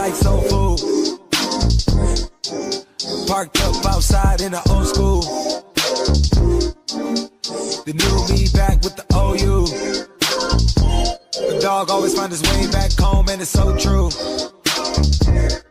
like soul food. Parked up outside in the old school. The new me back with the OU. The dog always find his way back home, and it's so true.